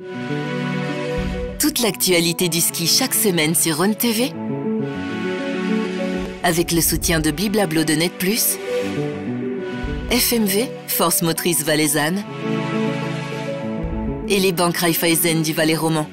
Toute l'actualité du ski chaque semaine sur Rhône TV. Avec le soutien de Bliblablo de Net+, FMV, Force Motrice Valaisanne et les banques Raiffeisen du Valais Roman.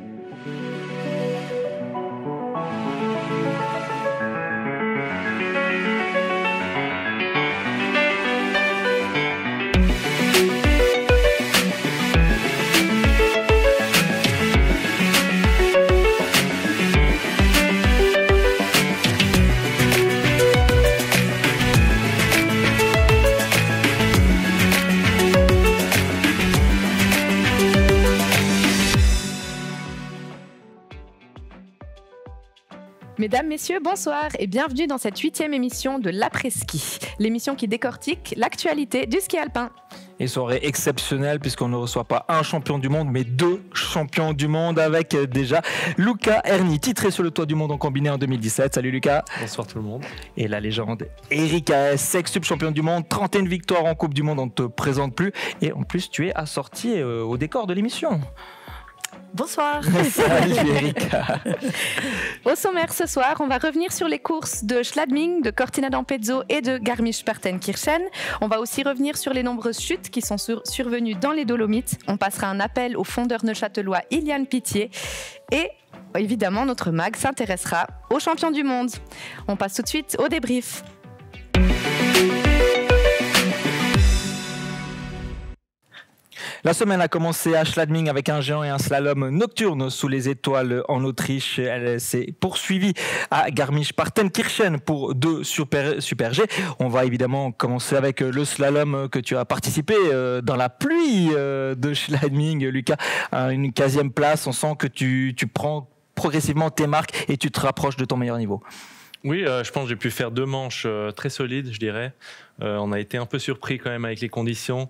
Mesdames, Messieurs, bonsoir et bienvenue dans cette 8e émission de l'Après-Ski, l'émission qui décortique l'actualité du ski alpin. Et soirée exceptionnelle puisqu'on ne reçoit pas un champion du monde mais 2 champions du monde avec déjà Luca Erni, titré sur le toit du monde en combiné en 2017. Salut Lucas. Bonsoir tout le monde. Et la légende Erika S, ex-sub champion du monde, 31 victoires en Coupe du Monde, on ne te présente plus. Et en plus tu es assorti au décor de l'émission. Bonsoir. Salut Erika. Au sommaire ce soir, on va revenir sur les courses de Schladming, de Cortina d'Ampezzo et de Garmisch-Partenkirchen. On va aussi revenir sur les nombreuses chutes qui sont survenues dans les Dolomites. On passera un appel au fondeur neuchâtelois Iliane Pitié. Et évidemment, notre mag s'intéressera aux champions du monde. On passe tout de suite au débrief. La semaine a commencé à Schladming avec un géant et un slalom nocturne sous les étoiles en Autriche. Elle s'est poursuivie à Garmisch-Partenkirchen pour 2 super G. On va évidemment commencer avec le slalom que tu as participé dans la pluie de Schladming, Lucas, à une 15e place. On sent que tu prends progressivement tes marques et tu te rapproches de ton meilleur niveau. Oui, je pense que j'ai pu faire 2 manches très solides, je dirais. On a été un peu surpris quand même avec les conditions.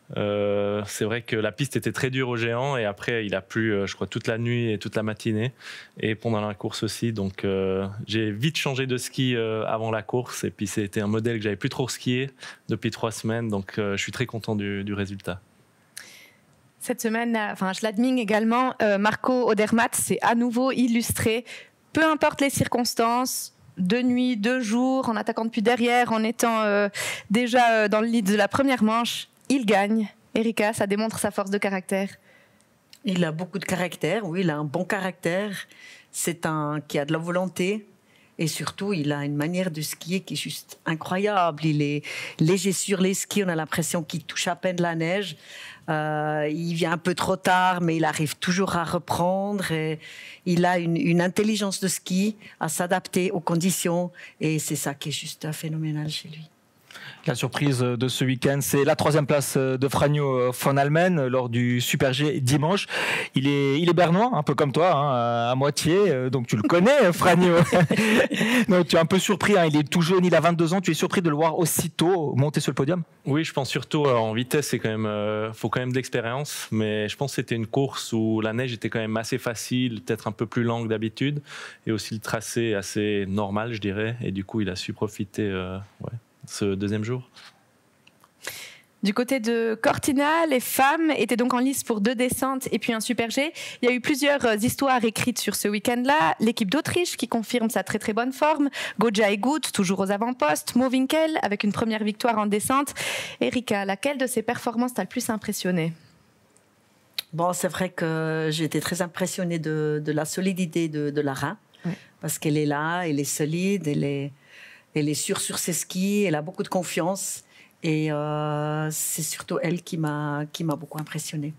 C'est vrai que la piste était très dure au géant et après il a plu je crois toute la nuit et toute la matinée et pendant la course aussi, donc j'ai vite changé de ski avant la course et puis c'était un modèle que j'avais plus trop skié depuis 3 semaines, donc je suis très content du résultat. Cette semaine, à Schladming également, Marco Odermatt s'est à nouveau illustré, peu importe les circonstances, 2 nuits, 2 jours, en attaquant depuis derrière, en étant déjà dans le lead de la première manche. Il gagne. Erika, ça démontre sa force de caractère. Il a beaucoup de caractère, oui, il a un bon caractère. C'est un qui a de la volonté et surtout, il a une manière de skier qui est juste incroyable. Il est léger sur les skis, on a l'impression qu'il touche à peine la neige. Il vient un peu trop tard, mais il arrive toujours à reprendre. Et il a une intelligence de ski à s'adapter aux conditions et c'est ça qui est juste phénoménal chez lui. La surprise de ce week-end, c'est la 3e place de Franjo von Almen lors du Super G dimanche. Il est bernois, un peu comme toi, hein, à moitié, donc tu le connais, Franjo. Donc, tu es un peu surpris, hein, il est tout jeune, il a 22 ans, tu es surpris de le voir aussitôt monter sur le podium? Oui, je pense surtout en vitesse, c'est quand même, faut quand même de l'expérience, mais je pense que c'était une course où la neige était quand même assez facile, peut-être un peu plus longue d'habitude, et aussi le tracé assez normal, je dirais, et du coup il a su profiter ce 2e jour. Du côté de Cortina, les femmes étaient donc en lice pour 2 descentes et puis un Super G. Il y a eu plusieurs histoires écrites sur ce week-end-là. L'équipe d'Autriche qui confirme sa très très bonne forme. Goja Egut, toujours aux avant-postes. Mo Winkel avec une première victoire en descente. Erika, laquelle de ces performances t'a le plus impressionné? Bon, c'est vrai que j'ai été très impressionnée de la solidité de Lara. Oui. Parce qu'elle est là, elle est solide, elle est sûre sur ses skis, elle a beaucoup de confiance et c'est surtout elle qui m'a beaucoup impressionnée.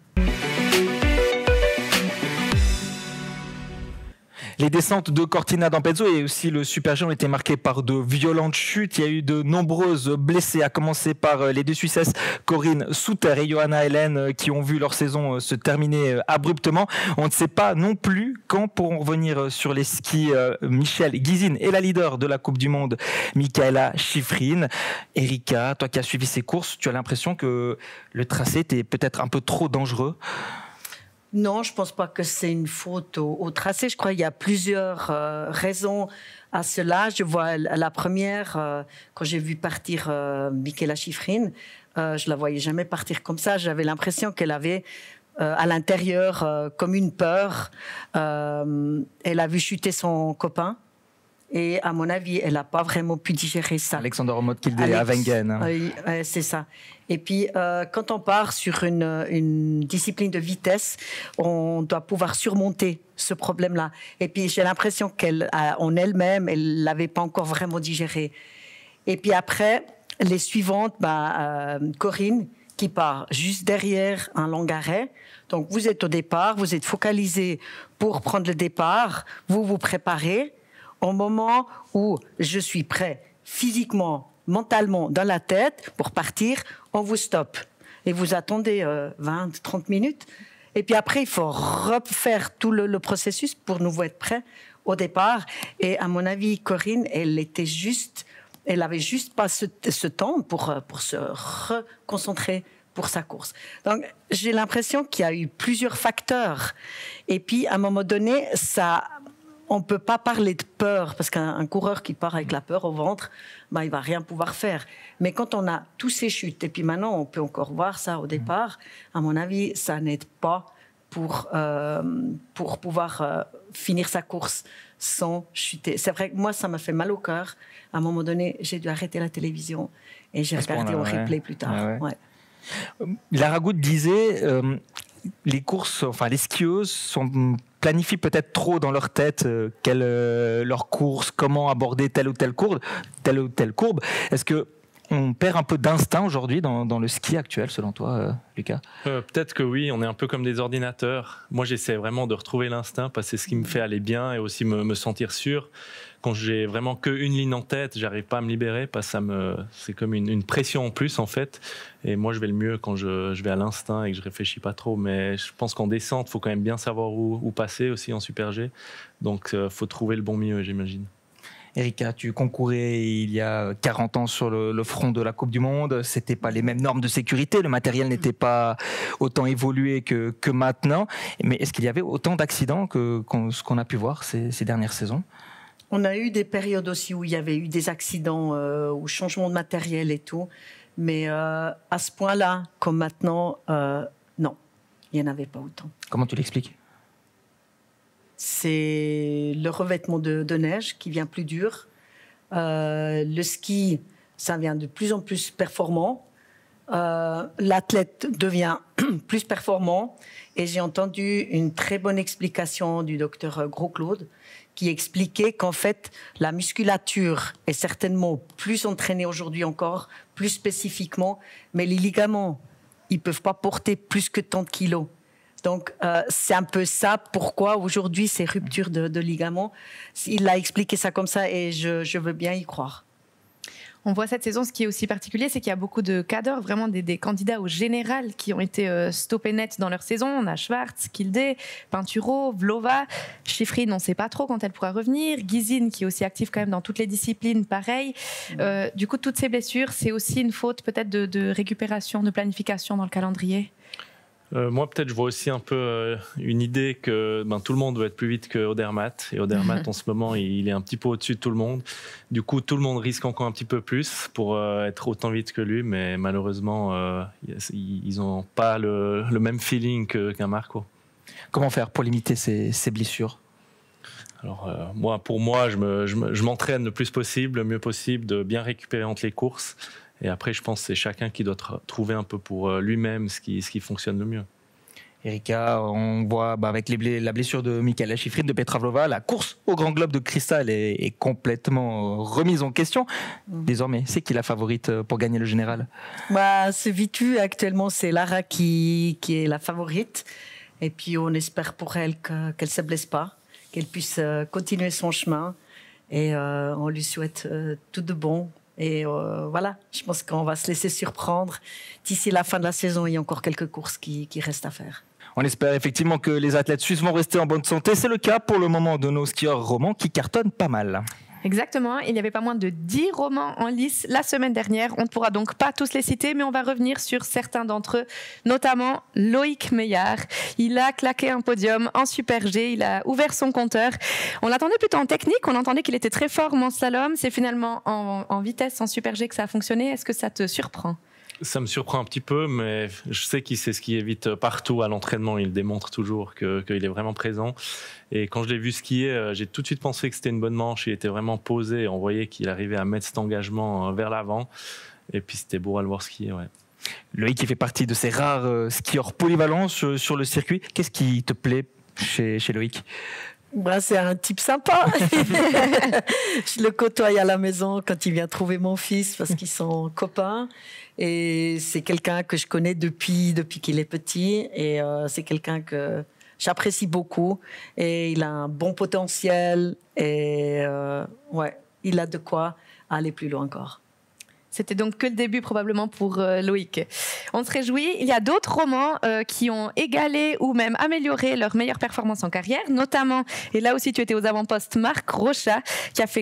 Les descentes de Cortina d'Ampezzo et aussi le Super G ont été marquées par de violentes chutes. Il y a eu de nombreuses blessés, à commencer par les 2 Suissesses, Corinne Suter et Johanna Helen, qui ont vu leur saison se terminer abruptement. On ne sait pas non plus quand pourront revenir sur les skis Michel Gizin et la leader de la Coupe du Monde, Mikaela Shiffrin. Erika, toi qui as suivi ces courses, tu as l'impression que le tracé était peut-être un peu trop dangereux? Non, je ne pense pas que c'est une faute au tracé. Je crois qu'il y a plusieurs raisons à cela. Je vois la première, quand j'ai vu partir Mikaela Shiffrin, je ne la voyais jamais partir comme ça. J'avais l'impression qu'elle avait à l'intérieur comme une peur. Elle a vu chuter son copain. Et à mon avis, elle n'a pas vraiment pu digérer ça. Alexander Romoth-Kildé à Wengen. Oui, c'est ça. Et puis, quand on part sur une discipline de vitesse, on doit pouvoir surmonter ce problème-là. Et puis, j'ai l'impression qu'en elle-même, elle ne l'avait pas encore vraiment digéré. Et puis après, les suivantes, Corinne, qui part juste derrière un long arrêt. Donc, vous êtes au départ, vous êtes focalisé pour prendre le départ, vous vous préparez. Au moment où je suis prêt physiquement, mentalement, dans la tête pour partir, on vous stoppe. Et vous attendez 20, 30 minutes. Et puis après, il faut refaire tout le processus pour nous être prêts au départ. Et à mon avis, Corinne, elle avait juste pas ce temps pour se reconcentrer pour sa course. Donc, j'ai l'impression qu'il y a eu plusieurs facteurs. Et puis, à un moment donné, on ne peut pas parler de peur, parce qu'un coureur qui part avec la peur au ventre, il ne va rien pouvoir faire. Mais quand on a tous ces chutes, et puis maintenant on peut encore voir ça au départ, à mon avis, ça n'aide pas pour pouvoir finir sa course sans chuter. C'est vrai que moi, ça m'a fait mal au cœur. À un moment donné, j'ai dû arrêter la télévision et j'ai regardé au replay plus tard. Ouais. Lara Good disait les courses, enfin les skieuses planifient peut-être trop dans leur tête leur course, comment aborder telle ou telle courbe. Est-ce que on perd un peu d'instinct aujourd'hui dans le ski actuel, selon toi, Lucas ? Peut-être que oui, on est un peu comme des ordinateurs. Moi, j'essaie vraiment de retrouver l'instinct parce que c'est ce qui me fait aller bien et aussi me sentir sûr. Quand j'ai vraiment qu'une ligne en tête, j'arrive pas à me libérer parce que c'est comme une pression en plus en fait. Et moi, je vais le mieux quand je vais à l'instinct et que je réfléchis pas trop. Mais je pense qu'en descente, il faut quand même bien savoir où passer aussi en Super G. Donc, faut trouver le bon milieu, j'imagine. Erika, tu concourais il y a 40 ans sur le front de la Coupe du Monde. C'était pas les mêmes normes de sécurité. Le matériel n'était pas autant évolué que maintenant. Mais est-ce qu'il y avait autant d'accidents que ce qu'on a pu voir ces dernières saisons ? On a eu des périodes aussi où il y avait eu des accidents ou changement de matériel et tout. Mais à ce point-là, comme maintenant, non, il n'y en avait pas autant. Comment tu l'expliques ? C'est le revêtement de neige qui vient plus dur. Le ski, ça vient de plus en plus performant. L'athlète devient plus performant. Et j'ai entendu une très bonne explication du docteur Gros-Claude qui expliquait qu'en fait, la musculature est certainement plus entraînée aujourd'hui encore, plus spécifiquement, mais les ligaments, ils ne peuvent pas porter plus que tant de kilos. Donc, c'est un peu ça, pourquoi aujourd'hui ces ruptures de ligaments. Il a expliqué ça comme ça et je veux bien y croire. On voit cette saison, ce qui est aussi particulier, c'est qu'il y a beaucoup de cadors, vraiment des candidats au général qui ont été stoppés net dans leur saison. On a Schwartz, Kildé, Pinturo, Vlova, Schifrin, on ne sait pas trop quand elle pourra revenir. Gysin, qui est aussi active quand même dans toutes les disciplines, pareil. Du coup, toutes ces blessures, c'est aussi une faute peut-être de récupération, de planification dans le calendrier. Moi, peut-être, je vois aussi un peu une idée que tout le monde veut être plus vite que Odermatt. Et Odermatt, en ce moment, il est un petit peu au-dessus de tout le monde. Du coup, tout le monde risque encore un petit peu plus pour être autant vite que lui. Mais malheureusement, ils n'ont pas le même feeling qu'un Marco. Comment faire pour limiter ces blessures ? Alors, pour moi, je m'entraîne le plus possible, le mieux possible, de bien récupérer entre les courses. Et après, je pense que c'est chacun qui doit trouver un peu pour lui-même ce qui fonctionne le mieux. Erika, on voit avec la blessure de Michaela Schifrin, de Petra Vlova, la course au Grand Globe de Cristal est complètement remise en question. Désormais, c'est qui la favorite pour gagner le général ? C'est vite vu, actuellement, c'est Lara qui est la favorite. Et puis, on espère pour elle qu'elle ne se blesse pas, qu'elle puisse continuer son chemin. Et on lui souhaite tout de bon. Et voilà, je pense qu'on va se laisser surprendre. D'ici la fin de la saison, il y a encore quelques courses qui restent à faire. On espère effectivement que les athlètes suisses vont rester en bonne santé. C'est le cas pour le moment de nos skieurs romans qui cartonnent pas mal. Exactement, il n'y avait pas moins de 10 romans en lice la semaine dernière. On ne pourra donc pas tous les citer, mais on va revenir sur certains d'entre eux, notamment Loïc Meillard. Il a claqué un podium en Super G, il a ouvert son compteur. On l'attendait plutôt en technique, on entendait qu'il était très fort en slalom. C'est finalement en vitesse, en Super G que ça a fonctionné. Est-ce que ça te surprend ? Ça me surprend un petit peu, mais je sais qu'il sait skier vite partout à l'entraînement. Il démontre toujours qu'il est vraiment présent. Et quand je l'ai vu skier, j'ai tout de suite pensé que c'était une bonne manche. Il était vraiment posé. On voyait qu'il arrivait à mettre cet engagement vers l'avant. Et puis c'était beau à le voir skier, ouais. Loïc qui fait partie de ces rares skieurs polyvalents sur le circuit. Qu'est-ce qui te plaît chez Loïc ? C'est un type sympa. Je le côtoie à la maison quand il vient trouver mon fils parce qu'ils sont copains. Et c'est quelqu'un que je connais depuis qu'il est petit. Et c'est quelqu'un que j'apprécie beaucoup. Et il a un bon potentiel. Et il a de quoi aller plus loin encore. C'était donc que le début probablement pour Loïc. On se réjouit. Il y a d'autres romans qui ont égalé ou même amélioré leur meilleure performance en carrière, notamment, et là aussi tu étais aux avant-postes, Marc Rochat, qui a fait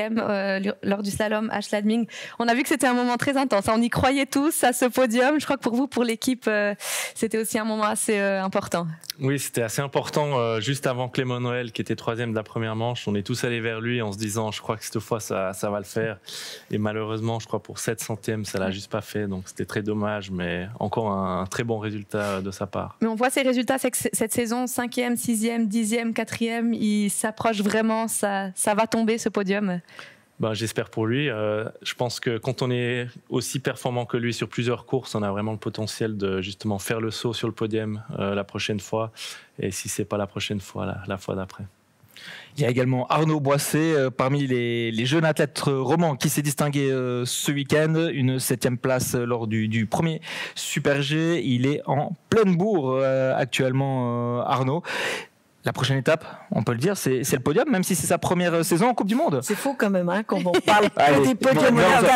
4e lors du slalom à Schladming. On a vu que c'était un moment très intense. On y croyait tous à ce podium. Je crois que pour vous, pour l'équipe, c'était aussi un moment assez important. Oui, c'était assez important. Juste avant Clément Noël, qui était 3e de la première manche, on est tous allés vers lui en se disant, je crois que cette fois, ça va le faire. Et malheureusement, je crois pour 7 centièmes, ça l'a juste pas fait. Donc c'était très dommage, mais encore un très bon résultat de sa part. Mais on voit ces résultats cette saison, 5e, 6e, 10e, 4e, il s'approche vraiment, ça va tomber ce podium. J'espère pour lui. Je pense que quand on est aussi performant que lui sur plusieurs courses, on a vraiment le potentiel de justement faire le saut sur le podium la prochaine fois. Et si c'est pas la prochaine fois, la fois d'après. Il y a également Arnaud Boissé parmi les jeunes athlètes romans qui s'est distingué ce week-end. Une 7e place lors du premier Super G. Il est en pleine bourre actuellement, Arnaud. La prochaine étape, on peut le dire, c'est le podium, même si c'est sa première saison en Coupe du Monde. C'est fou quand même, quand on parle des podiums.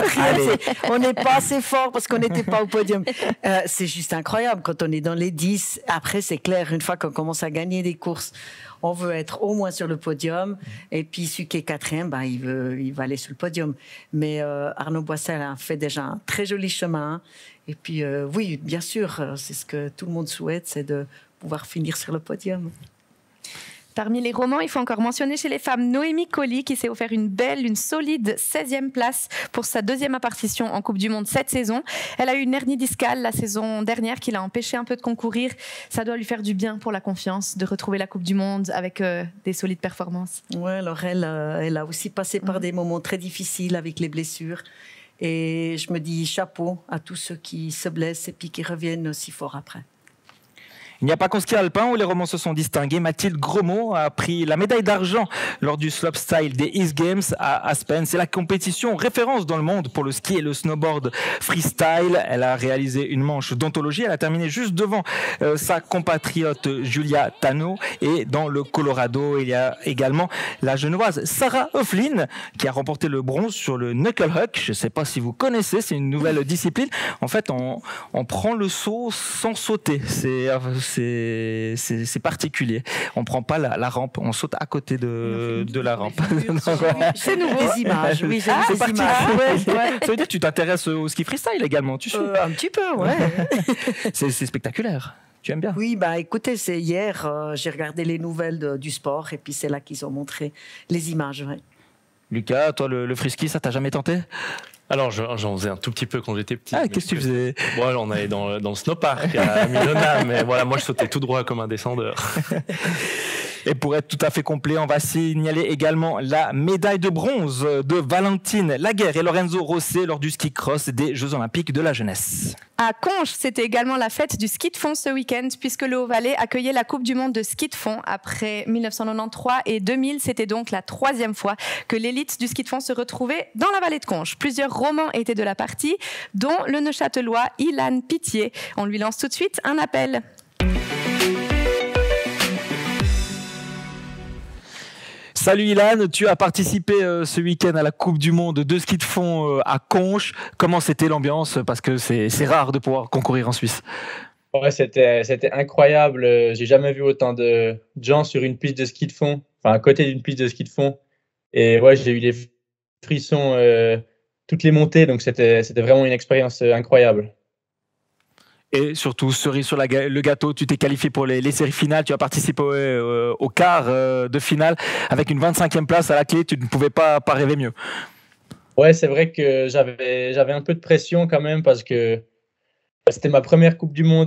On n'est pas assez fort parce qu'on n'était pas au podium. C'est juste incroyable quand on est dans les 10. Après, c'est clair, une fois qu'on commence à gagner des courses, on veut être au moins sur le podium. Et puis, celui qui est 4e, il va aller sur le podium. Mais Arnaud Boissel a fait déjà un très joli chemin. Et puis, oui, bien sûr, c'est ce que tout le monde souhaite, c'est de pouvoir finir sur le podium. Parmi les romans, il faut encore mentionner chez les femmes Noémie Colli qui s'est offert une solide 16e place pour sa 2e apparition en Coupe du Monde cette saison. Elle a eu une hernie discale la saison dernière qui l'a empêché un peu de concourir. Ça doit lui faire du bien pour la confiance de retrouver la Coupe du Monde avec des solides performances. Ouais, alors elle a aussi passé par des moments très difficiles avec les blessures. Et je me dis chapeau à tous ceux qui se blessent et puis qui reviennent aussi fort après. Il n'y a pas qu'en ski alpin où les romans se sont distingués. Mathilde Gremaud a pris la médaille d'argent lors du slopestyle des East Games à Aspen. C'est la compétition référence dans le monde pour le ski et le snowboard freestyle. Elle a réalisé une manche d'anthologie. Elle a terminé juste devant sa compatriote Julia Tano. Et dans le Colorado, il y a également la genevoise Sarah Hoeflin qui a remporté le bronze sur le knuckle huck. Je ne sais pas si vous connaissez, c'est une nouvelle discipline. En fait, on prend le saut sans sauter. C'est particulier. On prend pas la rampe, on saute à côté de la rampe. C'est nouveau. Des images. Oui, j'ai c'est des parti. images. Ouais. Ça veut dire que tu t'intéresses au ski freestyle également, tu suis. Un petit peu, ouais. C'est spectaculaire. Tu aimes bien? Oui, écoutez, c'est hier, j'ai regardé les nouvelles du sport et puis c'est là qu'ils ont montré les images. Ouais. Lucas, toi, le frisky, ça t'a jamais tenté? Alors, j'en faisais un tout petit peu quand j'étais petit. Qu'est-ce que tu faisais? Bon, on allait dans le snowpark à Milona, mais voilà, moi je sautais tout droit comme un descendeur. Et pour être tout à fait complet, on va signaler également la médaille de bronze de Valentine Laguerre et Lorenzo Rosset lors du ski cross des Jeux Olympiques de la jeunesse. À Conches, c'était également la fête du ski de fond ce week-end, puisque le Haut-Valais accueillait la Coupe du Monde de ski de fond. Après 1993 et 2000, c'était donc la 3e fois que l'élite du ski de fond se retrouvait dans la vallée de Conches. Plusieurs romans étaient de la partie, dont le Neuchâtelois Ilan Pitié. On lui lance tout de suite un appel. Salut Ilan, tu as participé ce week-end à la Coupe du Monde de ski de fond à Conches. Comment c'était l'ambiance? Parce que c'est rare de pouvoir concourir en Suisse. Ouais, c'était incroyable. J'ai jamais vu autant de gens sur une piste de ski de fond, enfin à côté d'une piste de ski de fond. Et ouais, j'ai eu les frissons toutes les montées, donc c'était vraiment une expérience incroyable. Et surtout, cerise sur le gâteau, tu t'es qualifié pour les séries finales, tu as participé au quart de finale avec une 25e place à la clé, tu ne pouvais pas rêver mieux. Ouais, c'est vrai que j'avais un peu de pression quand même parce que C'était ma première Coupe du Monde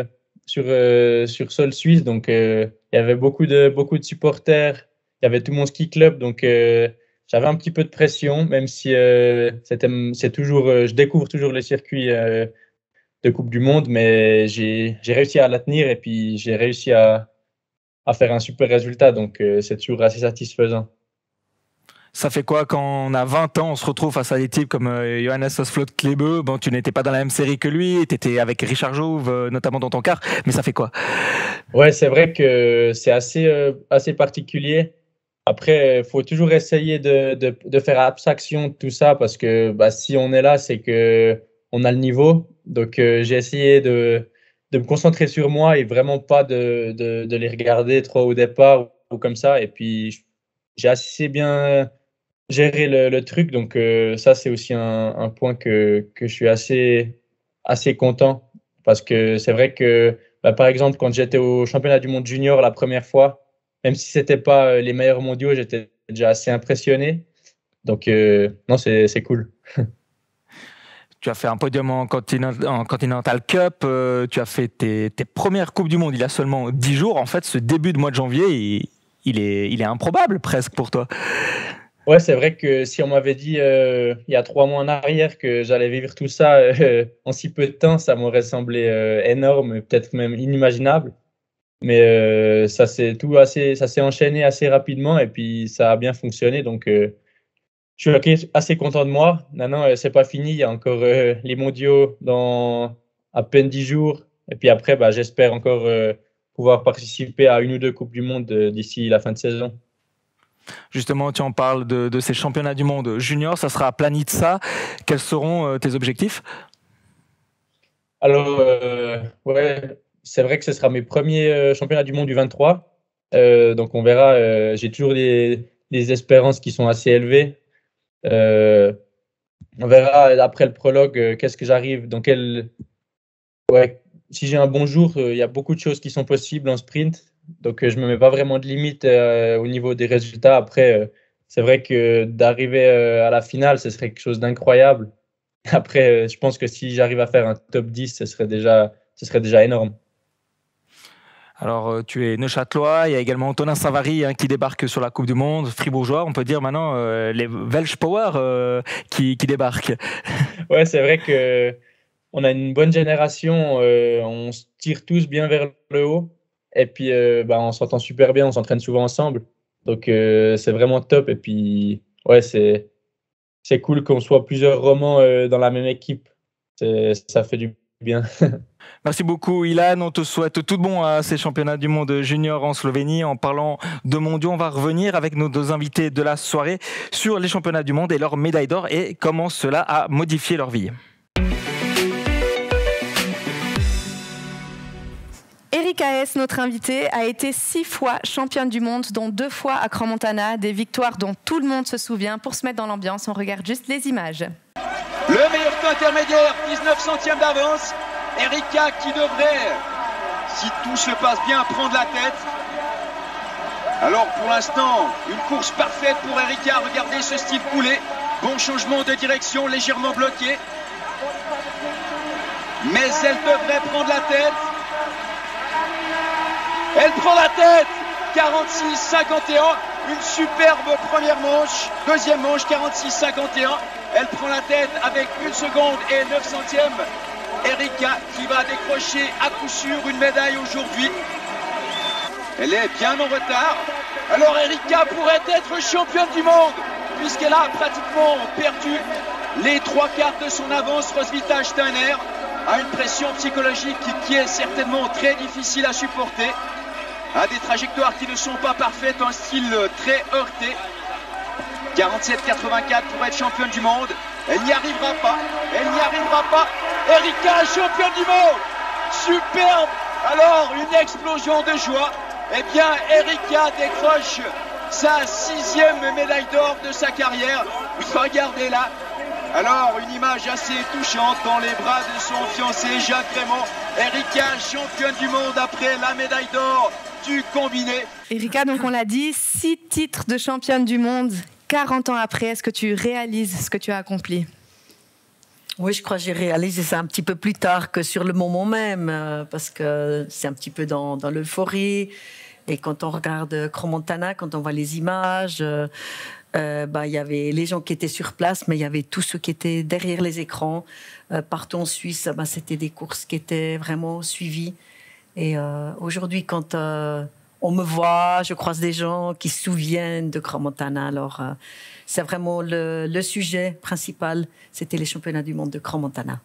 sur sol suisse, donc il y avait beaucoup de supporters, il y avait tout mon ski club, donc j'avais un petit peu de pression, même si c'est toujours, je découvre toujours les circuits de Coupe du Monde, mais j'ai réussi à la tenir et puis j'ai réussi à faire un super résultat, donc c'est toujours assez satisfaisant. Ça fait quoi quand on a 20 ans, on se retrouve face à des types comme Johannes Osflot-Klebe? Bon, tu n'étais pas dans la même série que lui, tu étais avec Richard Jouve, notamment dans ton quart, mais ça fait quoi? Ouais, c'est vrai que c'est assez particulier. Après, il faut toujours essayer de faire abstraction de tout ça parce que si on est là, c'est qu'on a le niveau. Donc, j'ai essayé de me concentrer sur moi et vraiment pas de les regarder trop au départ ou comme ça. Et puis, j'ai assez bien géré le truc. Donc, ça, c'est aussi un point que je suis assez content parce que c'est vrai que, par exemple, quand j'étais au championnat du monde junior la première fois, même si ce n'était pas les meilleurs mondiaux, j'étais déjà assez impressionné. Donc, non, c'est cool. Tu as fait un podium en Continental Cup, tu as fait tes premières Coupes du Monde il y a seulement 10 jours. En fait, ce début de mois de janvier, il est improbable presque pour toi. Ouais, c'est vrai que si on m'avait dit il y a 3 mois en arrière que j'allais vivre tout ça en si peu de temps, ça m'aurait semblé énorme, peut-être même inimaginable. Mais ça s'est enchaîné assez rapidement et puis ça a bien fonctionné. Donc, je suis assez content de moi. Maintenant, c'est pas fini. Il y a encore les mondiaux dans à peine 10 jours. Et puis après, j'espère encore pouvoir participer à 1 ou 2 Coupes du Monde d'ici la fin de saison. Justement, tu en parles de ces championnats du monde junior. Ça sera à Planitza. Quels seront tes objectifs? Alors, ouais, c'est vrai que ce sera mes premiers championnats du monde du 23. Donc, on verra. J'ai toujours des espérances qui sont assez élevées. On verra après le prologue qu'est-ce que j'arrive, si j'ai un bon jour, il y a beaucoup de choses qui sont possibles en sprint, donc je me mets pas vraiment de limite au niveau des résultats. Après, c'est vrai que d'arriver à la finale, ce serait quelque chose d'incroyable. Après, je pense que si j'arrive à faire un top 10, ce serait déjà énorme. Alors, tu es neuchâtelois, il y a également Antonin Savary qui débarque sur la Coupe du Monde, fribourgeois, on peut dire maintenant les Welsh Power qui débarquent. Ouais, c'est vrai qu'on a une bonne génération, on se tire tous bien vers le haut, et puis on s'entend super bien, on s'entraîne souvent ensemble, donc c'est vraiment top, et puis ouais, c'est cool qu'on soit plusieurs romans dans la même équipe, ça fait du bien. Merci beaucoup Ilan, on te souhaite tout de bon à ces championnats du monde junior en Slovénie. En parlant de mondiaux, on va revenir avec nos 2 invités de la soirée sur les championnats du monde et leurs médailles d'or et comment cela a modifié leur vie. Erika Hess, notre invitée, a été 6 fois championne du monde, dont 2 fois à Crans-Montana, des victoires dont tout le monde se souvient. Pour se mettre dans l'ambiance, on regarde juste les images. Le meilleur temps intermédiaire, 19 centièmes d'avance. Erika qui devrait, si tout se passe bien, prendre la tête. Alors pour l'instant, une course parfaite pour Erika. Regardez ce Steve couler. Bon changement de direction, légèrement bloqué. Mais elle devrait prendre la tête. Elle prend la tête. 46-51. Une superbe première manche. Deuxième manche, 46-51. Elle prend la tête avec 1 seconde et 9 centièmes. Erika qui va décrocher à coup sûr une médaille aujourd'hui. Elle est bien en retard. Alors Erika pourrait être championne du monde puisqu'elle a pratiquement perdu les 3/4 de son avance. Roswitha Steiner a une pression psychologique qui est certainement très difficile à supporter. A des trajectoires qui ne sont pas parfaites, un style très heurté. 47-84 pour être championne du monde. Elle n'y arrivera pas. Elle n'y arrivera pas. Erika, championne du monde. Superbe. Alors, une explosion de joie. Eh bien, Erika décroche sa 6e médaille d'or de sa carrière. Regardez-la. Alors, une image assez touchante dans les bras de son fiancé, Jacques Raymond. Erika, championne du monde après la médaille d'or du combiné. Erika, donc on l'a dit, 6 titres de championne du monde. 40 ans après, est-ce que tu réalises ce que tu as accompli? Oui, je crois que j'ai réalisé ça un petit peu plus tard que sur le moment même, parce que c'est un petit peu dans l'euphorie. Et quand on regarde Crans-Montana, quand on voit les images, il y avait les gens qui étaient sur place, mais il y avait tous ceux qui étaient derrière les écrans. Partout en Suisse, c'était des courses qui étaient vraiment suivies. Et aujourd'hui, quand on me voit, je croise des gens qui se souviennent de Crans-Montana. Alors, c'est vraiment le sujet principal. C'était les championnats du monde de Crans-Montana.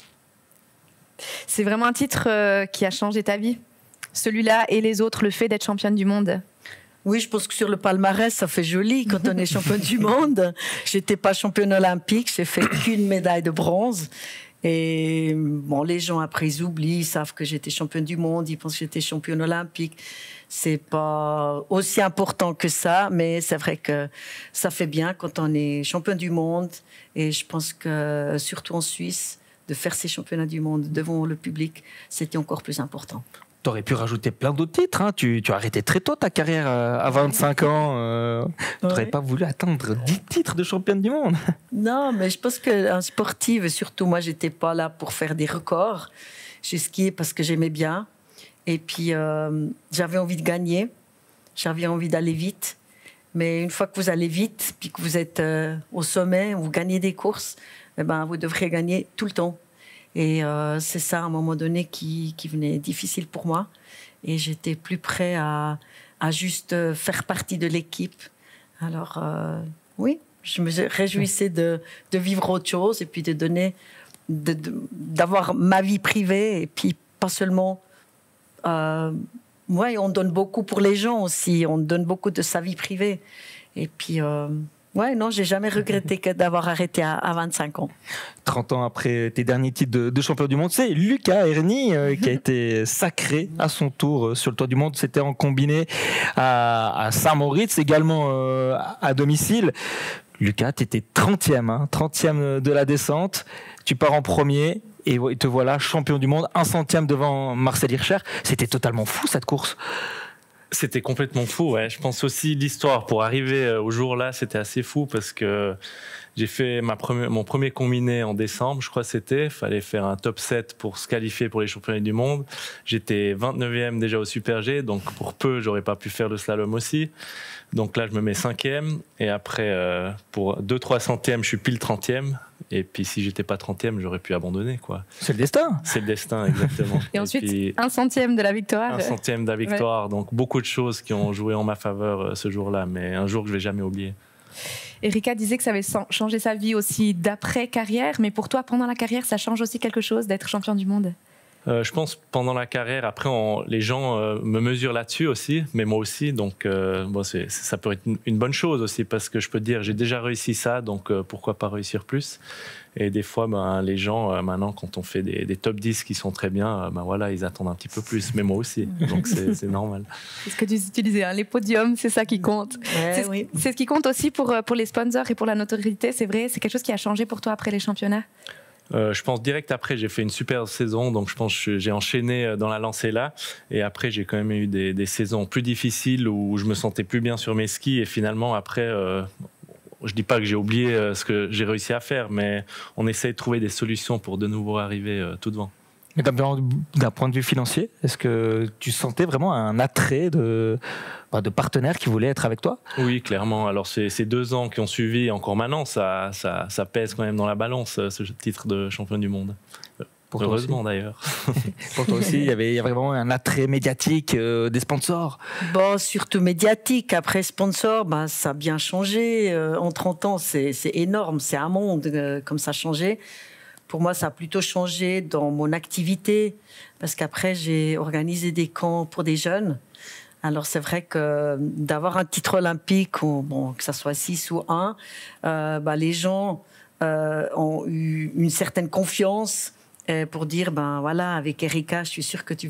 C'est vraiment un titre qui a changé ta vie? Celui-là et les autres, le fait d'être championne du monde? Oui, je pense que sur le palmarès, ça fait joli quand on est championne du monde. J'étais pas championne olympique, j'ai fait qu'une médaille de bronze. Et bon, les gens après ils oublient, ils savent que j'étais championne du monde, ils pensent que j'étais championne olympique. C'est pas aussi important que ça, mais c'est vrai que ça fait bien quand on est championne du monde. Et je pense que surtout en Suisse, de faire ces championnats du monde devant le public, c'était encore plus important. Tu aurais pu rajouter plein d'autres titres. Hein. Tu as arrêté très tôt ta carrière à 25 ans. Tu n'aurais pas voulu atteindre 10 titres de championne du monde. Non, mais je pense qu'un sportif, surtout moi, je n'étais pas là pour faire des records. J'ai skié parce que j'aimais bien. Et puis, j'avais envie de gagner. J'avais envie d'aller vite. Mais une fois que vous allez vite, puis que vous êtes au sommet, vous gagnez des courses, vous devriez gagner tout le temps. Et c'est ça, à un moment donné, qui venait difficile pour moi. Et j'étais plus prêt à juste faire partie de l'équipe. Alors, oui, je me réjouissais de vivre autre chose et puis de donner, d'avoir ma vie privée. Et puis, pas seulement... on donne beaucoup pour les gens aussi. On donne beaucoup de sa vie privée. Et puis... non, j'ai jamais regretté d'avoir arrêté à 25 ans. 30 ans après tes derniers titres de champion du monde, c'est Lucas Erni qui a été sacré à son tour sur le toit du monde. C'était en combiné à Saint-Moritz, également à domicile. Lucas, tu étais 30e, 30e de la descente. Tu pars en premier et te voilà champion du monde, 1 centième devant Marcel Hirscher. C'était totalement fou cette course. C'était complètement fou, ouais. Je pense aussi l'histoire pour arriver au jour-là, c'était assez fou parce que j'ai fait mon premier combiné en décembre, je crois que c'était. Il fallait faire un top 7 pour se qualifier pour les championnats du monde. J'étais 29e déjà au Super G, donc pour peu, j'aurais pas pu faire le slalom aussi. Donc là, je me mets 5e et après, pour 2-3 centièmes, je suis pile 30e. Et puis si j'étais pas 30e, j'aurais pu abandonner, quoi. C'est le destin. C'est le destin, exactement. Et ensuite, puis, 1 centième de la victoire. 1 centième de la victoire. Ouais. Donc beaucoup de choses qui ont joué en ma faveur ce jour-là, mais un jour que je vais jamais oublier. Erika disait que ça avait changé sa vie aussi d'après-carrière, mais pour toi, pendant la carrière, ça change aussi quelque chose d'être champion du monde? Je pense pendant la carrière, après les gens me mesurent là-dessus aussi, mais moi aussi, donc ça peut être une bonne chose aussi parce que je peux te dire j'ai déjà réussi ça, donc pourquoi pas réussir plus. Et des fois, les gens maintenant quand on fait des top 10 qui sont très bien, ils attendent un petit peu plus, mais moi aussi, donc c'est normal. C'est ce que tu disais, les podiums, c'est ça qui compte. Ouais, c'est ce qui compte aussi pour les sponsors et pour la notoriété, c'est vrai, c'est quelque chose qui a changé pour toi après les championnats? Je pense direct après, j'ai fait une super saison, donc je pense que j'ai enchaîné dans la lancée là. Et après, j'ai quand même eu des saisons plus difficiles où je me sentais plus bien sur mes skis. Et finalement, après, je dis pas que j'ai oublié ce que j'ai réussi à faire, mais on essaie de trouver des solutions pour de nouveau arriver tout devant. Mais d'un point de vue financier, est-ce que tu sentais vraiment un attrait de partenaires qui voulaient être avec toi? Oui, clairement. Alors, ces 2 ans qui ont suivi, encore maintenant, ça pèse quand même dans la balance, ce titre de champion du monde. Heureusement, d'ailleurs. Pour toi aussi, il y avait vraiment un attrait médiatique des sponsors? Surtout médiatique. Après, sponsor, ça a bien changé. En 30 ans, c'est énorme. C'est un monde comme ça a changé. Pour moi, ça a plutôt changé dans mon activité parce qu'après, j'ai organisé des camps pour des jeunes. Alors, c'est vrai que d'avoir un titre olympique, que ça soit 6 ou 1, les gens ont eu une certaine confiance pour dire, avec Erika, je suis sûre que tu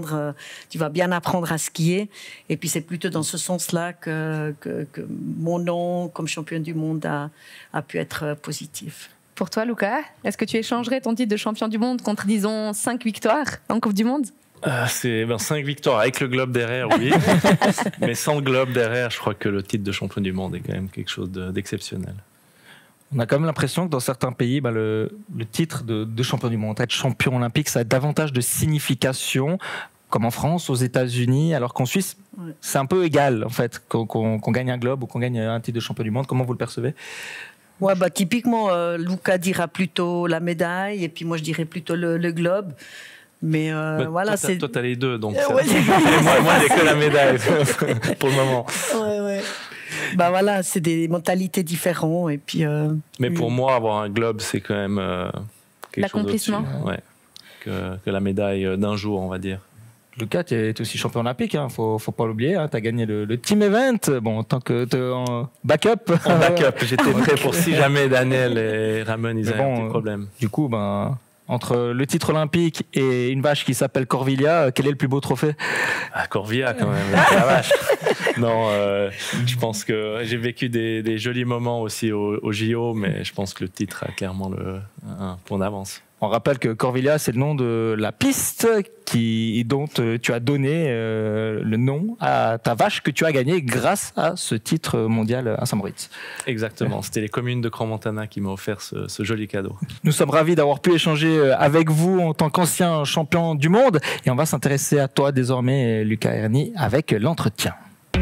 vas bien apprendre à skier. Et puis, c'est plutôt dans ce sens-là que mon nom comme championne du monde a pu être positif. Pour toi, Lucas, est-ce que tu échangerais ton titre de champion du monde contre, disons, 5 victoires en Coupe du Monde? C'est 5 victoires avec le globe derrière, oui. Mais sans le globe derrière, je crois que le titre de champion du monde est quand même quelque chose d'exceptionnel. On a quand même l'impression que dans certains pays, le titre de champion du monde, être champion olympique, ça a davantage de signification, comme en France, aux États-Unis, alors qu'en Suisse, c'est un peu égal, en fait, qu'on gagne un globe ou qu'on gagne un titre de champion du monde. Comment vous le percevez ? Ouais, typiquement, Luca dira plutôt la médaille, et puis moi, je dirais plutôt le globe. Mais voilà, c'est... Toi, t'as les deux, donc ouais. moi, j'ai que la médaille, pour le moment. Ouais. Voilà, c'est des mentalités différentes, et puis... Mais pour moi, avoir un globe, c'est quand même quelque chose au-dessus. L'accomplissement. Que la médaille d'un jour, on va dire. Lucas, tu es aussi champion olympique, faut pas l'oublier. Tu as gagné le team event. Bon, en tant que backup. En backup, j'étais prêt pour si jamais Daniel et Ramon ils avaient un petit problème. Du coup, entre le titre olympique et une vache qui s'appelle Corvilla, quel est le plus beau trophée ? Corvilla quand même, la vache. Non, je pense que j'ai vécu des jolis moments aussi au JO, mais je pense que le titre a clairement un point d'avance. On rappelle que Corvilla, c'est le nom de la piste dont tu as donné le nom à ta vache que tu as gagnée grâce à ce titre mondial à Saint-Moritz. Exactement, c'était les communes de Crans-Montana qui m'ont offert ce joli cadeau. Nous sommes ravis d'avoir pu échanger avec vous en tant qu'ancien champion du monde et on va s'intéresser à toi désormais, Luca Erni, avec l'entretien.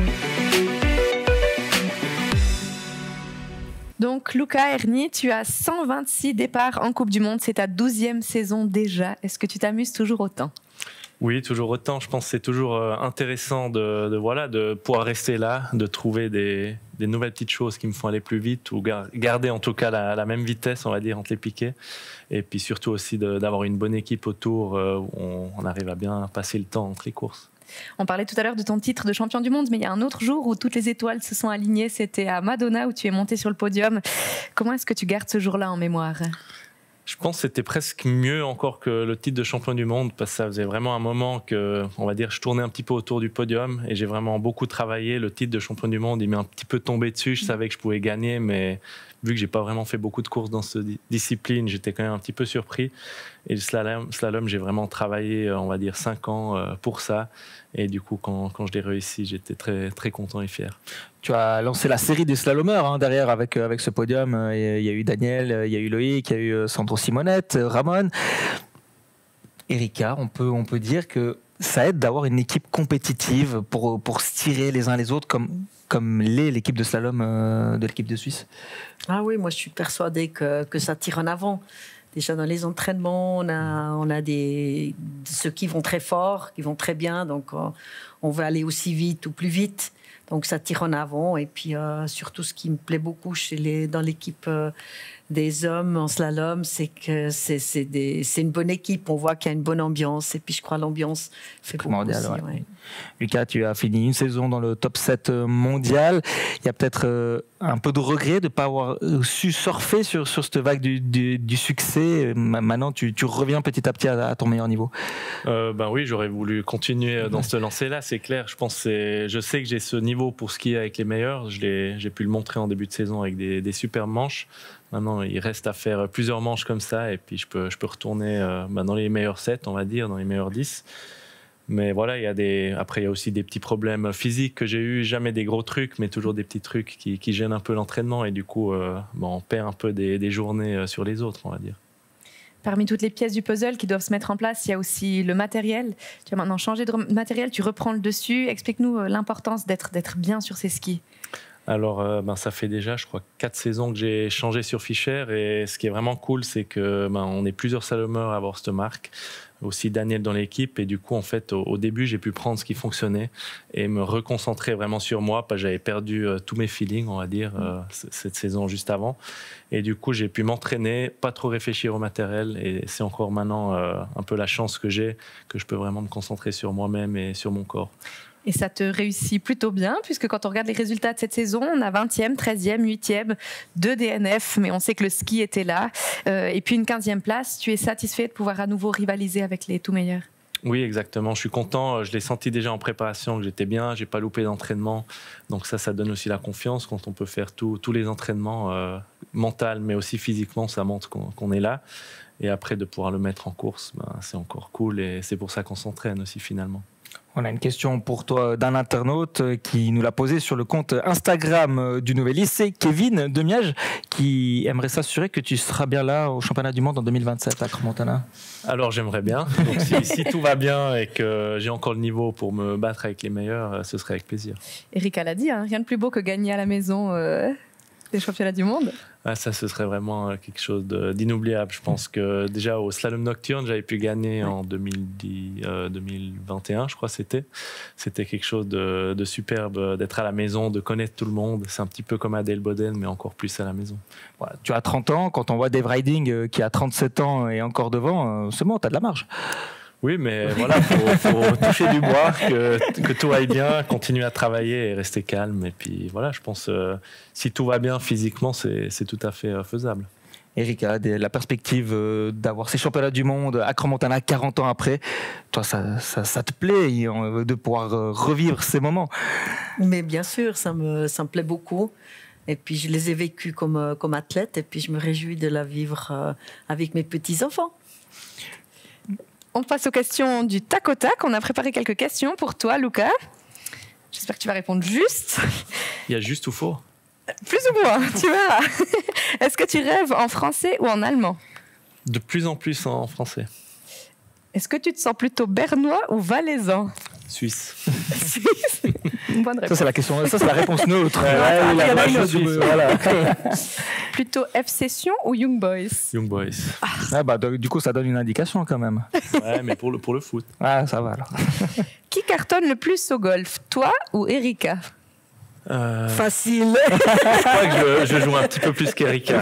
Donc, Luca Erni, tu as 126 départs en Coupe du Monde. C'est ta 12e saison déjà. Est-ce que tu t'amuses toujours autant ? Oui, toujours autant. Je pense que c'est toujours intéressant de pouvoir rester là, de trouver des nouvelles petites choses qui me font aller plus vite ou garder en tout cas la même vitesse, on va dire, entre les piquets. Et puis surtout aussi d'avoir une bonne équipe autour où on arrive à bien passer le temps entre les courses. On parlait tout à l'heure de ton titre de champion du monde, mais il y a un autre jour où toutes les étoiles se sont alignées. C'était à Madonna où tu es monté sur le podium. Comment est-ce que tu gardes ce jour-là en mémoire ? Je pense que c'était presque mieux encore que le titre de champion du monde parce que ça faisait vraiment un moment que, on va dire, je tournais un petit peu autour du podium et j'ai vraiment beaucoup travaillé. Le titre de champion du monde, il m'est un petit peu tombé dessus. Je savais que je pouvais gagner, mais vu que j'ai pas vraiment fait beaucoup de courses dans cette discipline, j'étais quand même un petit peu surpris. Et le slalom, j'ai vraiment travaillé, on va dire, 5 ans pour ça. Et du coup, quand je l'ai réussi, j'étais très, très content et fier. Tu as lancé la série des slalomeurs derrière avec ce podium. Il y a eu Daniel, il y a eu Loïc, il y a eu Sandro Simonette, Ramon. Erika, on peut dire que ça aide d'avoir une équipe compétitive pour se tirer les uns les autres comme l'équipe de slalom de l'équipe de Suisse. Ah oui, moi je suis persuadée que ça tire en avant. Déjà dans les entraînements, on a ceux qui vont très fort, qui vont très bien, donc on veut aller aussi vite ou plus vite. Donc ça tire en avant. Et puis surtout, ce qui me plaît beaucoup dans l'équipe des hommes en slalom, c'est que c'est une bonne équipe. On voit qu'il y a une bonne ambiance. Et puis je crois que l'ambiance fait beaucoup aussi. Ouais. Lucas, tu as fini une saison dans le top 7 mondial. Il y a peut-être un peu de regret de ne pas avoir su surfer sur cette vague du succès. Maintenant, tu reviens petit à petit à ton meilleur niveau. Oui, j'aurais voulu continuer dans ce lancer-là, c'est clair. Je sais que j'ai ce niveau pour skier avec les meilleurs. J'ai pu le montrer en début de saison avec des superbes manches. Maintenant, il reste à faire plusieurs manches comme ça et puis je peux retourner dans les meilleurs 7, on va dire, dans les meilleurs 10. Mais voilà, après, il y a aussi des petits problèmes physiques que j'ai eu, jamais des gros trucs, mais toujours des petits trucs qui gênent un peu l'entraînement. Et du coup, on perd un peu des journées sur les autres, on va dire. Parmi toutes les pièces du puzzle qui doivent se mettre en place, il y a aussi le matériel. Tu as maintenant changé de matériel, tu reprends le dessus. Explique-nous l'importance d'être bien sur ces skis. Alors, ça fait déjà, je crois, 4 saisons que j'ai changé sur Fischer. Et ce qui est vraiment cool, c'est que on est plusieurs slalomeurs à avoir cette marque. Aussi Daniel dans l'équipe. Et du coup, en fait, au début, j'ai pu prendre ce qui fonctionnait et me reconcentrer vraiment sur moi parce que j'avais perdu tous mes feelings, on va dire, cette saison juste avant. Et du coup, j'ai pu m'entraîner, pas trop réfléchir au matériel. Et c'est encore maintenant un peu la chance que j'ai, que je peux vraiment me concentrer sur moi-même et sur mon corps. Et ça te réussit plutôt bien, puisque quand on regarde les résultats de cette saison, on a 20e, 13e, 8e, 2 DNF, mais on sait que le ski était là. Et puis une 15e place, tu es satisfait de pouvoir à nouveau rivaliser avec les tout meilleurs ? Oui, exactement. Je suis content. Je l'ai senti déjà en préparation que j'étais bien. J'ai pas loupé d'entraînement. Donc ça donne aussi la confiance quand on peut faire tous les entraînements mental, mais aussi physiquement. Ça montre qu'on est là. Et après, de pouvoir le mettre en course, c'est encore cool. Et c'est pour ça qu'on s'entraîne aussi finalement. On a une question pour toi d'un internaute qui nous l'a posée sur le compte Instagram du Nouvel Lycée, Kevin de Miège, qui aimerait s'assurer que tu seras bien là au championnat du monde en 2027 à Crans-Montana. Alors j'aimerais bien. Donc, si tout va bien et que j'ai encore le niveau pour me battre avec les meilleurs, ce serait avec plaisir. Erika l'a dit, hein, rien de plus beau que gagner à la maison des championnats du monde. Ah, ça, ce serait vraiment quelque chose d'inoubliable. Je pense que déjà au slalom nocturne, j'avais pu gagner en 2021, je crois que c'était. C'était quelque chose de superbe d'être à la maison, de connaître tout le monde. C'est un petit peu comme Adèle Boden, mais encore plus à la maison. Voilà, tu as 30 ans, quand on voit Dave Riding qui a 37 ans et encore devant, c'est bon, tu as de la marge. Oui, mais voilà, faut toucher du bois, que tout aille bien, continuer à travailler et rester calme. Et puis voilà, je pense si tout va bien physiquement, c'est tout à fait faisable. Erika, la perspective d'avoir ces championnats du monde à Crans-Montana 40 ans après, toi, ça te plaît de pouvoir revivre ces moments? Mais bien sûr, ça me plaît beaucoup. Et puis je les ai vécus comme athlète et puis je me réjouis de la vivre avec mes petits-enfants. On passe aux questions du tac au tac. On a préparé quelques questions pour toi, Luca. J'espère que tu vas répondre juste. Il y a juste ou faux? Plus ou moins, tu verras. Est-ce que tu rêves en français ou en allemand? De plus en plus en français. Est-ce que tu te sens plutôt bernois ou valaisan? Suisse. Suisse. Une bonne réponse. Ça, c'est la question. Ça, c'est la réponse neutre. Voilà. Plutôt F Session ou Young Boys? Young Boys. Ah, bah, du coup, ça donne une indication quand même. Ouais, mais pour le foot. Ah, ça va alors. Qui cartonne le plus au golf, toi ou Erika? Facile. Je crois que je joue un petit peu plus qu'Erika.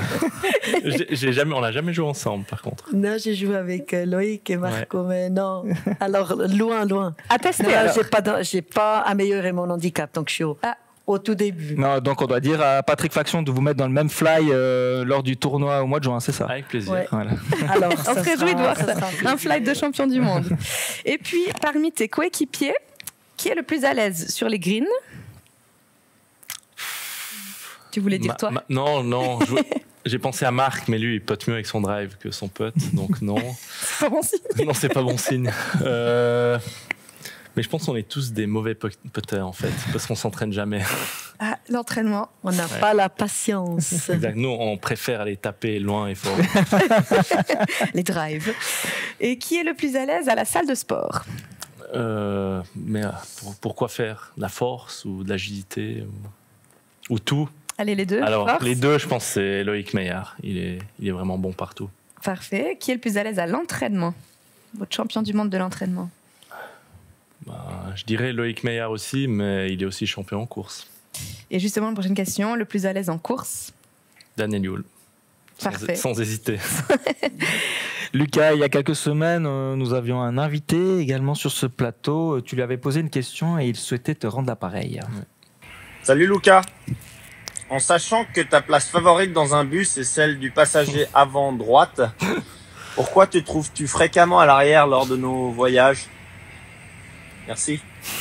On n'a jamais joué ensemble, par contre. Non, j'ai joué avec Loïc et Marco, mais non. Alors, loin. À tester, alors. J'ai pas amélioré mon handicap, donc je suis au tout début. Non, donc on doit dire à Patrick Faction de vous mettre dans le même fly lors du tournoi au mois de juin, c'est ça? Avec plaisir. Ouais. Voilà. Alors, On se réjouit de voir ça. Un flight de champion du monde. Et puis, parmi tes coéquipiers, qui est le plus à l'aise sur les greens? Tu voulais dire toi? Non. J'ai pensé à Marc, mais lui, il putt mieux avec son drive que son putt, donc non. C'est pas bon signe. Non, c'est pas bon signe. Mais je pense qu'on est tous des mauvais putters, en fait, parce qu'on s'entraîne jamais. Ah, l'entraînement. on n'a pas la patience. Exact. Nous, on préfère aller taper loin et fort. Les drives. Et qui est le plus à l'aise à la salle de sport? Mais pourquoi faire? De la force ou de l'agilité ou tout? Allez, les deux. Alors, force. les deux, je pense que c'est Loïc Meillard. Il est vraiment bon partout. Parfait. Qui est le plus à l'aise à l'entraînement? Votre champion du monde de l'entraînement? Je dirais Loïc Meillard aussi, mais il est aussi champion en course. Et justement, la prochaine question, le plus à l'aise en course? Daniel Yule. Parfait. Sans hésiter. Lucas, il y a quelques semaines, nous avions un invité également sur ce plateau. Tu lui avais posé une question et il souhaitait te rendre l'appareil. Salut Lucas. En sachant que ta place favorite dans un bus est celle du passager avant droite, pourquoi te trouves-tu fréquemment à l'arrière lors de nos voyages? Merci.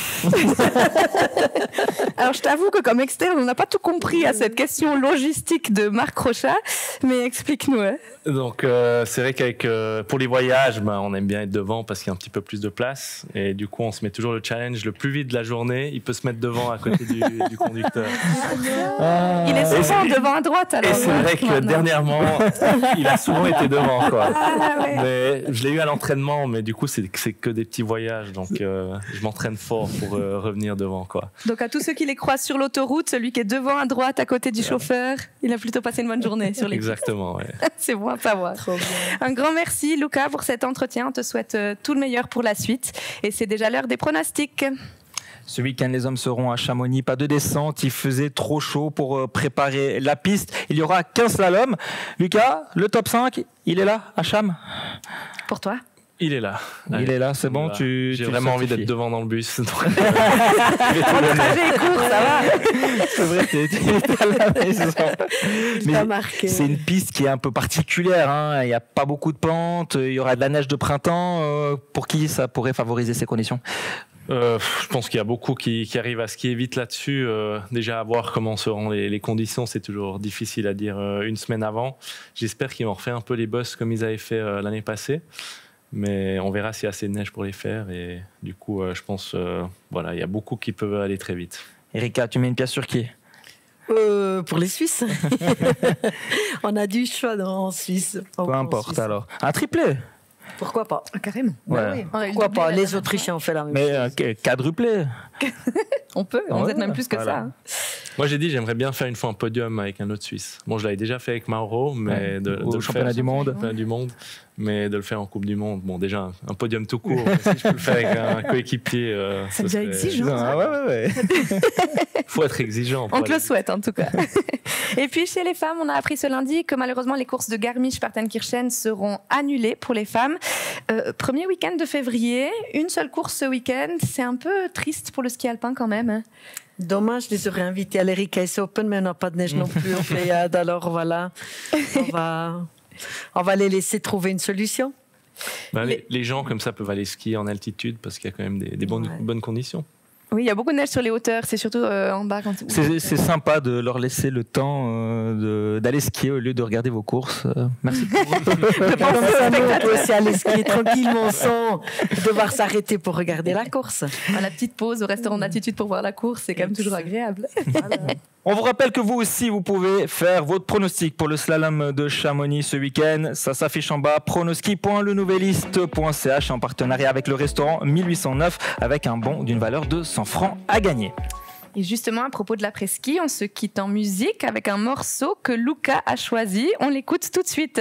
Alors, je t'avoue que comme externe, on n'a pas tout compris à cette question logistique de Marc Rochat, mais explique-nous. Hein. Donc, c'est vrai qu'avec pour les voyages, on aime bien être devant parce qu'il y a un petit peu plus de place. Et du coup, on se met toujours le challenge le plus vite de la journée. Il peut se mettre devant à côté du conducteur. Il est souvent devant à droite. Alors, et c'est vrai que dernièrement, il a souvent été devant. Quoi. Ouais. Mais je l'ai eu à l'entraînement, mais du coup, c'est que des petits voyages. Donc, je m'entraîne fort pour revenir devant. Quoi. Donc, à tous ceux qui les croisent sur l'autoroute, celui qui est devant à droite, à côté du chauffeur, il a plutôt passé une bonne journée sur les Exactement, ouais. C'est bon à savoir. Un grand merci, Luca, pour cet entretien. On te souhaite tout le meilleur pour la suite. Et c'est déjà l'heure des pronostics. Ce week-end, les hommes seront à Chamonix. Pas de descente. Il faisait trop chaud pour préparer la piste. Il y aura 15 slaloms. Lucas, le top 5, il est là, à Cham? Pour toi? Il est là. Il est là, c'est bon. J'ai vraiment envie d'être devant dans le bus. Donc... Le trajet est court, ça va. C'est vrai, t'es à la maison. Marqué. C'est une piste qui est un peu particulière. Hein. Il n'y a pas beaucoup de pentes. Il y aura de la neige de printemps. Pour qui ça pourrait favoriser ces conditions? Je pense qu'il y a beaucoup qui arrivent à skier vite là-dessus. Déjà, à voir comment seront les conditions, c'est toujours difficile à dire une semaine avant. J'espère qu'ils vont refaire un peu les bosses comme ils avaient fait l'année passée. Mais on verra s'il y a assez de neige pour les faire. Et du coup, je pense, il y a beaucoup qui peuvent aller très vite. Erika, tu mets une pièce sur qui? Pour les Suisses. On a du choix en Suisse. Peu importe alors. Un triplé? Pourquoi pas? Carrément. Ouais. Oui. Pourquoi pas? Les Autrichiens ont fait la même chose. Mais quadruplé? On peut, on peut être même plus que ça. Hein. Moi, j'ai dit, j'aimerais bien faire une fois un podium avec un autre Suisse. Bon, je l'avais déjà fait avec Mauro, mais au championnat du monde. Mais de le faire en Coupe du Monde. Bon, déjà, un podium tout court, si je peux le faire avec un coéquipier. C'est déjà exigeant. Ouais. Faut être exigeant. On te le souhaite, en tout cas. Et puis, chez les femmes, on a appris ce lundi que malheureusement, les courses de Garmisch-Partenkirchen seront annulées pour les femmes. Premier week-end de février, une seule course ce week-end. C'est un peu triste pour le ski alpin quand même. Dommage, je les aurais invités à l'Erika S Open, mais on n'a pas de neige non plus au Pléiade. Alors voilà, on va les laisser trouver une solution. Les gens comme ça peuvent aller skier en altitude parce qu'il y a quand même des bonnes conditions. Oui, il y a beaucoup de neige sur les hauteurs, c'est surtout en bas. C'est sympa de leur laisser le temps d'aller skier au lieu de regarder vos courses. Merci. On peut aussi aller skier tranquillement sans devoir s'arrêter pour regarder la course. La petite pause au restaurant d'altitude pour voir la course, c'est quand même toujours agréable. Voilà. On vous rappelle que vous aussi, vous pouvez faire votre pronostic pour le slalom de Chamonix ce week-end. Ça s'affiche en bas, pronostic.lenouvelliste.ch en partenariat avec le restaurant 1809 avec un bon d'une valeur de 100 francs à gagner. Et justement, à propos de l'après-ski, on se quitte en musique avec un morceau que Luca a choisi. On l'écoute tout de suite.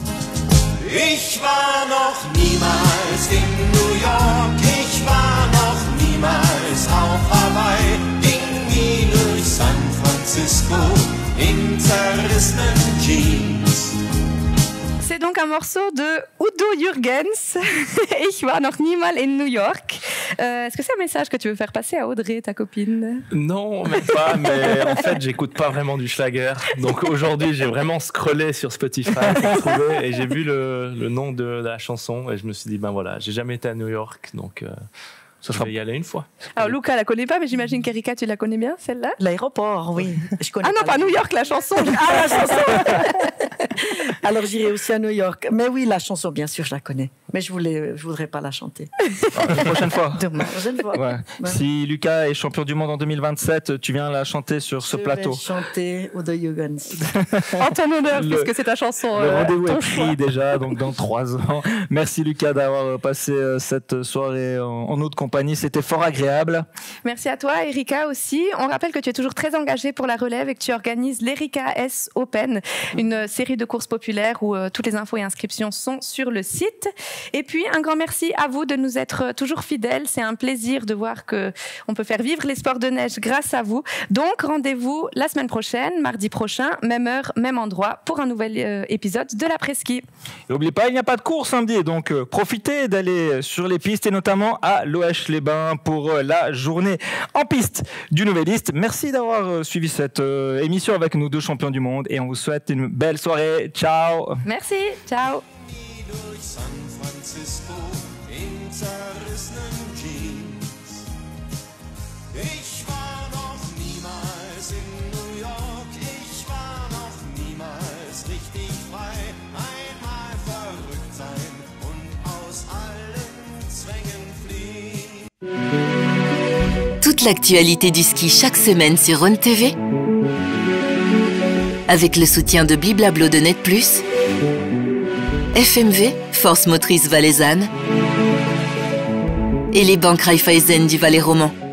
Ich war noch niemals in New York, ich war noch niemals auf Hawaii, ging nie durch San Francisco in zerrissenen Jeans. C'est donc un morceau de Udo Jürgens. Ich war noch niemals in New York. Est-ce que c'est un message que tu veux faire passer à Audrey, ta copine? Non, même pas, mais en fait, j'écoute pas vraiment du schlager. Donc aujourd'hui, j'ai vraiment scrollé sur Spotify pour trouver et j'ai vu le nom de la chanson et je me suis dit, ben voilà, j'ai jamais été à New York, donc je vais y aller une fois. Alors Luca la connaît pas, mais j'imagine qu'Erika, tu la connais bien, celle-là? L'aéroport, oui. Je connais pas New York, la chanson. La chanson. Alors j'irai aussi à New York. Mais oui, la chanson, bien sûr, je la connais. Mais je voudrais pas la chanter. La prochaine fois. Demain, prochaine fois. Ouais. Ouais. Si Lucas est champion du monde en 2027, tu viens la chanter sur ce plateau. Je vais chanter Udo Jürgens. En ton honneur, puisque c'est ta chanson. Le rendez-vous est pris déjà, donc dans 3 ans. Merci Lucas d'avoir passé cette soirée en notre compagnie. C'était fort agréable. Merci à toi, Erika aussi. On rappelle que tu es toujours très engagée pour la relève et que tu organises l'Erika S Open, une série de courses populaires où toutes les infos et inscriptions sont sur le site. Et puis, un grand merci à vous de nous être toujours fidèles. C'est un plaisir de voir qu'on peut faire vivre les sports de neige grâce à vous. Donc, rendez-vous la semaine prochaine, mardi prochain, même heure, même endroit, pour un nouvel épisode de l'après-ski. Et n'oubliez pas, il n'y a pas de course samedi, donc profitez d'aller sur les pistes et notamment à l'Oesch-les-Bains pour la journée en piste du Nouvelliste. Merci d'avoir suivi cette émission avec nous 2 champions du monde et on vous souhaite une belle soirée. Ciao. Merci, ciao. Ich war noch niemals in New York, ich war noch niemals richtig frei. Einmal verrückt sein und aus allen Zwängen fliehen. Toute l'actualité du ski chaque semaine sur Rhône TV. Avec le soutien de Bliblablo de Net+, FMV, Force Motrice Valaisanne et les banques Raiffeisen du Valais Roman.